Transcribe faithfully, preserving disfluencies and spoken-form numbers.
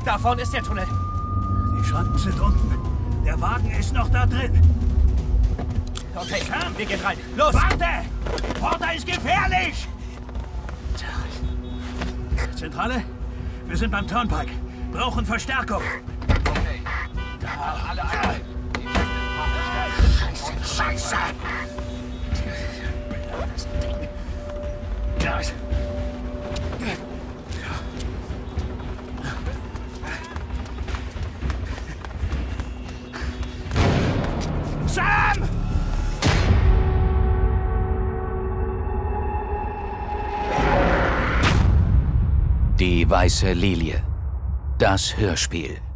Da vorne ist der Tunnel. Die Schranken sind unten. Der Wagen ist noch da drin. Okay, wir gehen rein. Los! Warte! Porter ist gefährlich! Zentrale? Wir sind beim Turnpike. Brauchen Verstärkung. Okay. Da. Alle ein. Scheiße, Scheiße! Blödes Ding. Das. Sam! Die weiße Lilie. Das Hörspiel.